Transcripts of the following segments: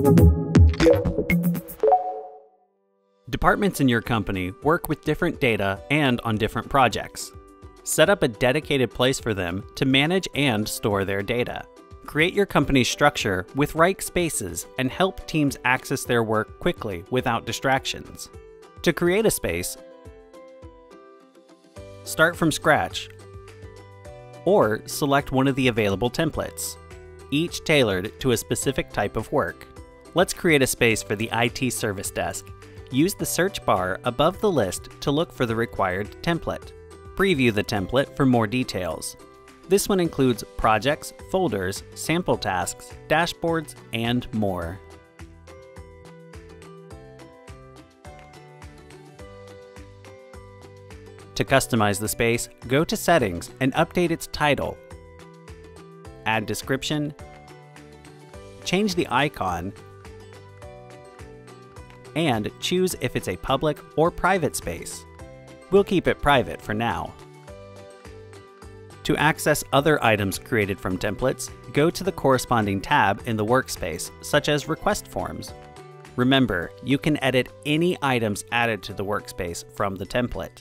Departments in your company work with different data and on different projects. Set up a dedicated place for them to manage and store their data. Create your company's structure with Wrike spaces and help teams access their work quickly without distractions. To create a space, start from scratch or select one of the available templates, each tailored to a specific type of work. Let's create a space for the IT service desk. Use the search bar above the list to look for the required template. Preview the template for more details. This one includes projects, folders, sample tasks, dashboards, and more. To customize the space, go to Settings and update its title. Add description, change the icon, and choose if it's a public or private space. We'll keep it private for now. To access other items created from templates, go to the corresponding tab in the workspace, such as Request Forms. Remember, you can edit any items added to the workspace from the template.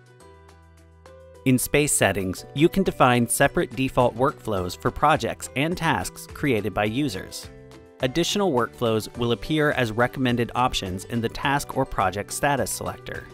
In Space Settings, you can define separate default workflows for projects and tasks created by users. Additional workflows will appear as recommended options in the task or project status selector.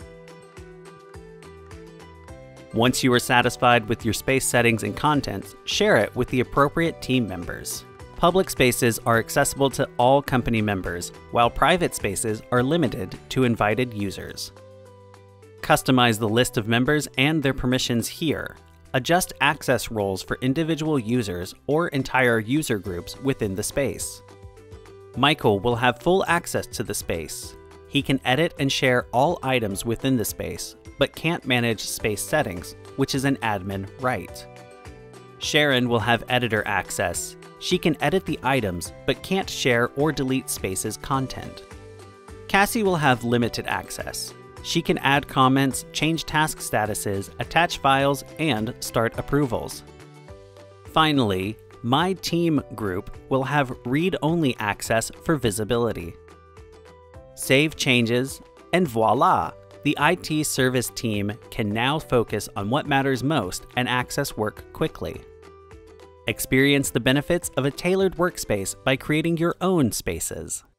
Once you are satisfied with your space settings and contents, share it with the appropriate team members. Public spaces are accessible to all company members, while private spaces are limited to invited users. Customize the list of members and their permissions here. Adjust access roles for individual users or entire user groups within the space. Michael will have full access to the space. He can edit and share all items within the space, but can't manage space settings, which is an admin right. Sharon will have editor access. She can edit the items, but can't share or delete space's content. Cassie will have limited access. She can add comments, change task statuses, attach files, and start approvals. Finally, My Team group will have read-only access for visibility. Save changes, and voila! The IT service team can now focus on what matters most and access work quickly. Experience the benefits of a tailored workspace by creating your own spaces.